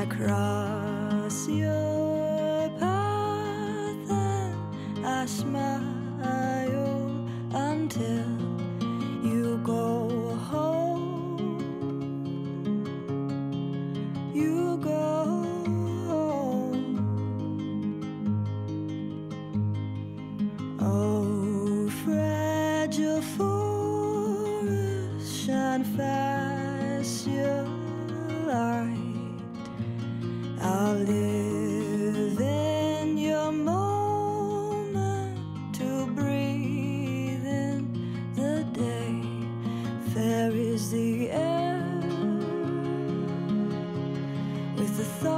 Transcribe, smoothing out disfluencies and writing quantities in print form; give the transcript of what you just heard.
I cross your path and I smile until you go home. You go home. Oh, fragile forest, shine fast your light. I'll live in your moment to breathe in the day. Fair is the air with the thought